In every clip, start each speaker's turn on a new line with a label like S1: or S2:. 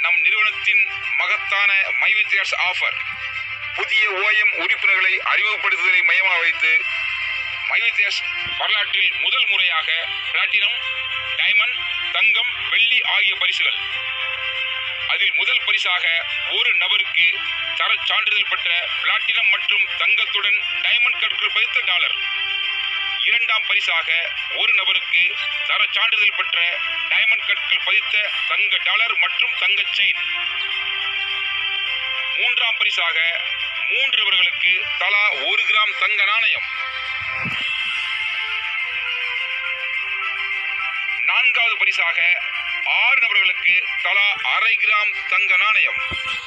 S1: நம் நிறுவனத்தின் மகத்தான மைவித்யாஸ் ஆஃபர். புதிய ஓஎம் உறுப்பினர்களை அறிமுகப்படுத்துவதை மையமாக வைத்து மைவித்யாஸ் வரலாற்றில் முதல் முறையாக பிளாட்டினம், டைமண்ட், தங்கம், வெள்ளி ஆகிய பரிசுகள். அதில் முதல் பரிசாக ஒரு நபருக்கு தர சான்றிதழ் பெற்ற பிளாட்டினம் மற்றும் தங்கத்துடன் டைமண்ட் கற்கள் பதித்த டாலர். இரண்டாம் பரிசாக ஒரு நபருக்கு தர சான்றிதழ் பெற்ற டைமண்ட் கற்கள் பதித்த தங்க டாலர் மற்றும் தங்க செயின். மூன்றாம் பரிசாக 3 நபர்களுக்கு தலா 1 கிராம் தங்க நாணயம். நான்காவது பரிசாக 6 நபர்களுக்கு தலா 1/2 கிராம் தங்க நாணயம்.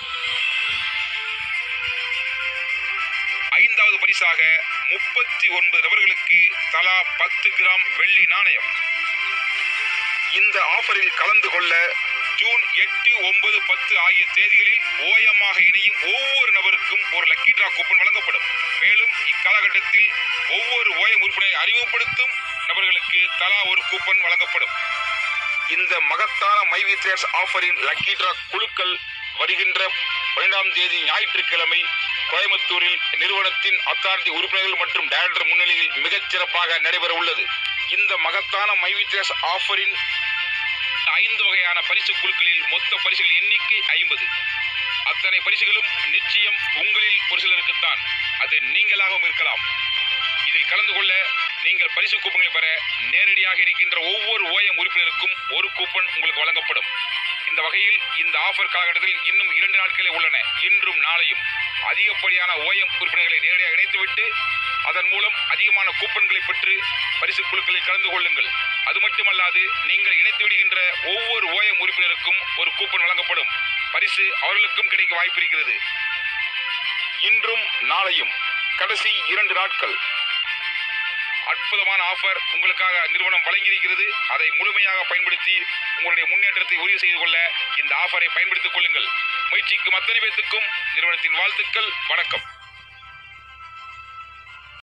S1: ஐந்தாவது பரிசாக 39 நபர்களுக்கு தலா 10 கிராம் வெள்ளி நாணயம். இந்த ஆஃபரில் கலந்து கொள்ள ஜூன் 8, 9, 10 ஆகிய தேதிகளில் ஓயமாக இணையும் ஒவ்வொரு நபருக்கும் ஒரு லக்கி டிரா கூப்பன் வழங்கப்படும். மேலும் இக்காலகட்டத்தில் ஒவ்வொரு ஓயம் உறுப்பினரை அறிமுகப்படுத்தும் நபர்களுக்கு தலா ஒரு கூப்பன் வழங்கப்படும். இந்த மகத்தான மைவித்யாஸ் ஆஃபரின் லக்கி டிரா குழுக்கள் வருகின்ற 12ஆம் தேதி ஞாயிற்றுக்கிழமை கோயம்புத்தூரில் நிறுவனத்தின் அத்தாரிட்டி உறுப்பினர்கள் மற்றும் டைரக்டர் முன்னிலையில் மிகச் சிறப்பாக நடைபெற உள்ளது. இந்த மகத்தான மைவித்யாஸ் ஆஃபரின் 5 வகையான பரிசு குழுக்களில் மொத்த பரிசுகள் எண்ணிக்கை 50. அத்தனை பரிசுகளும் நிச்சயம் உங்களில் ஒரு சிலருக்குத்தான். அது நீங்களாகவும் இருக்கலாம். இதில் கலந்து கொள்ள நீங்கள் பரிசு கூப்பன்களை பெற நேரடியாக இருக்கின்ற ஒவ்வொரு ஓஎம் உறுப்பினருக்கும் ஒரு கூப்பன் உங்களுக்கு வழங்கப்படும். இந்த வகையில் இந்த ஆஃபர் காலகட்டத்தில் இன்னும் 2 நாட்களே உள்ளன. இன்றும் நாளையும் அதிகப்படியான ஓஎம் உறுப்பினர்களை நேரடியாக இணைத்துவிட்டு அதன் மூலம் அதிகமான கூப்பன்களை பெற்று பரிசு குழுக்களில் கலந்து கொள்ளுங்கள். அது மட்டுமல்லாது நீங்கள் இணைத்து விடுகின்ற ஒவ்வொரு ஓஎம் உறுப்பினருக்கும் ஒரு கூப்பன் வழங்கப்படும். பரிசு அவர்களுக்கும் கிடைக்க வாய்ப்பு இருக்கிறது. இன்றும் நாளையும் கடைசி 2 நாட்கள் அற்புதமான ஆஃபர் உங்களுக்காக நிறுவனம் வழங்கியிருக்கிறது. அதை முழுமையாக பயன்படுத்தி உங்களுடைய முன்னேற்றத்தை உறுதி செய்து கொள்ள இந்த ஆஃபரை பயன்படுத்திக் கொள்ளுங்கள். முயற்சிக்கும் அத்தனை பேருக்கும் நிறுவனத்தின் வாழ்த்துக்கள். வணக்கம்.